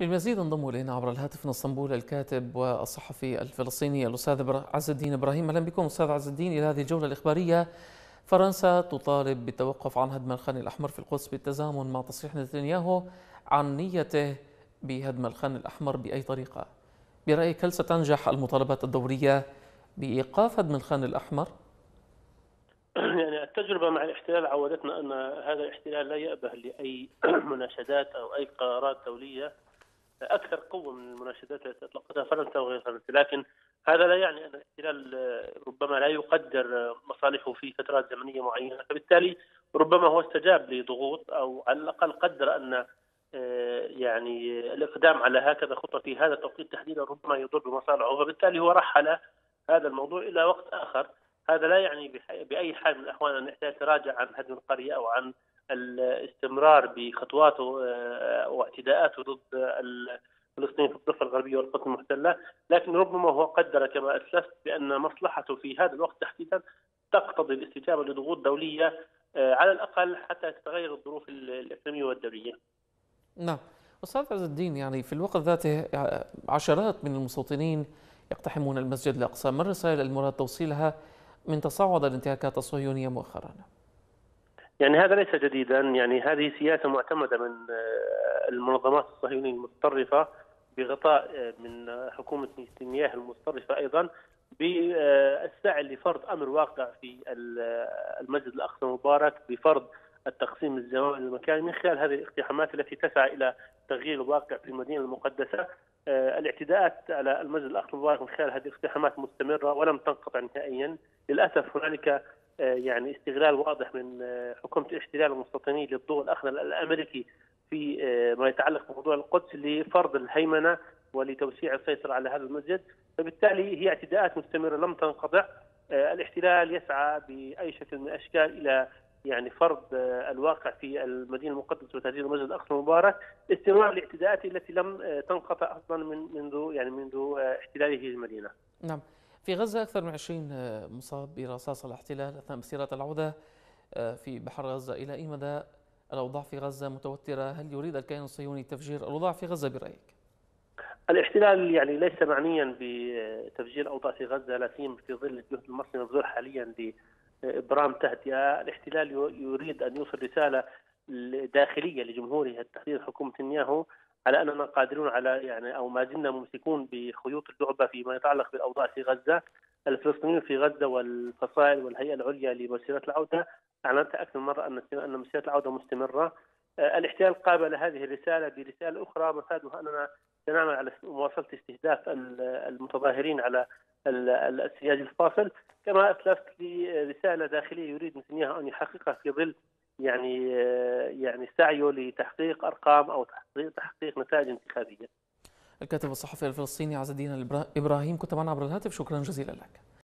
للمزيد انضموا إلينا عبر الهاتف من اسطنبول الكاتب والصحفي الفلسطيني الأستاذ عز الدين إبراهيم. أهلا بكم أستاذ عز الدين إلى هذه الجولة الإخبارية. فرنسا تطالب بالتوقف عن هدم الخان الأحمر في القدس بالتزامن مع تصريح نتنياهو عن نيته بهدم الخان الأحمر بأي طريقة. برأيك هل ستنجح المطالبات الدولية بإيقاف هدم الخان الأحمر؟ يعني التجربة مع الاحتلال عودتنا أن هذا الاحتلال لا يأبه لأي مناشدات أو أي قرارات دولية أكثر قوة من المناشدات التي أطلقتها فرنسا وغير فرنسا، لكن هذا لا يعني أن الاحتلال ربما لا يقدر مصالحه في فترات زمنية معينة، فبالتالي ربما هو استجاب لضغوط أو على الأقل قدر أن يعني الإقدام على هكذا خطة في هذا التوقيت تحديدا ربما يضر بمصالحه، فبالتالي هو رحل هذا الموضوع إلى وقت آخر. هذا لا يعني بأي حال من الأحوال أن الاحتلال يتراجع عن هدم القرية أو عن الاستمرار بخطواته واعتداءاته ضد الفلسطينيين في الضفة الغربية والقدس المحتلة، لكن ربما هو قدر كما أسلفت بأن مصلحته في هذا الوقت تحديدا تقتضي الاستجابة لضغوط دولية على الأقل حتى تتغير الظروف الإقليمية والدولية. نعم أستاذ عز الدين، يعني في الوقت ذاته عشرات من المستوطنين يقتحمون المسجد الأقصى، ما الرسائل المراد توصيلها من تصاعد الانتهاكات الصهيونية مؤخرا؟ يعني هذا ليس جديدا، يعني هذه سياسة معتمدة من المنظمات الصهيونية المتطرفة بغطاء من حكومة نتنياهو المتطرفة أيضا بالسعي لفرض أمر واقع في المسجد الأقصى المبارك بفرض التقسيم الزمامي المكاني من خلال هذه الاقتحامات التي تسعى إلى تغيير الواقع في المدينة المقدسة. الاعتداءات على المسجد الأقصى المبارك من خلال هذه الاقتحامات مستمرة ولم تنقطع نهائيا. للأسف هنالك يعني استغلال واضح من حكومة الاحتلال المستوطنين للضوء الأخضر الأمريكي في ما يتعلق بموضوع القدس لفرض الهيمنة ولتوسيع السيطرة على هذا المسجد، فبالتالي هي اعتداءات مستمرة لم تنقطع. الاحتلال يسعى بأي شكل من الأشكال إلى يعني فرض الواقع في المدينة المقدسة وتهديد المسجد الأقصى المبارك، استمرار الاعتداءات التي لم تنقطع أصلا منذ احتلاله المدينة. نعم، في غزة أكثر من 20 مصاب برصاص الاحتلال أثناء مسيرات العودة في بحر غزة. إلى أي مدى الأوضاع في غزة متوترة؟ هل يريد الكيان الصهيوني تفجير الأوضاع في غزة برأيك؟ الاحتلال يعني ليس معنيا بتفجير الأوضاع في غزة، لا سيما في ظل الجهد المصري المبذول حاليا لإبرام تهدئة. الاحتلال يريد أن يوصل رسالة داخلية لجمهوره تحديدا حكومة نتنياهو على أننا قادرون على يعني أو ما زلنا ممسكون بخيوط اللعبة فيما يتعلق بالأوضاع في غزة. الفلسطينيين في غزة والفصائل والهيئة العليا لمسيرات العودة أعلنت أكثر من مرة أن مسيرات العودة مستمرة. الاحتلال قابل هذه الرسالة برسالة أخرى مفادها أننا سنعمل على مواصلة استهداف المتظاهرين على السياج الفاصل، كما أسلفت لرسالة داخلية يريد نتنياهو أن يحققها في ظل يعني سعيه لتحقيق أرقام أو تحقيق نتائج انتخابية. الكاتب الصحفي الفلسطيني عز الدين إبراهيم كنت معنا عبر الهاتف، شكرا جزيلا لك.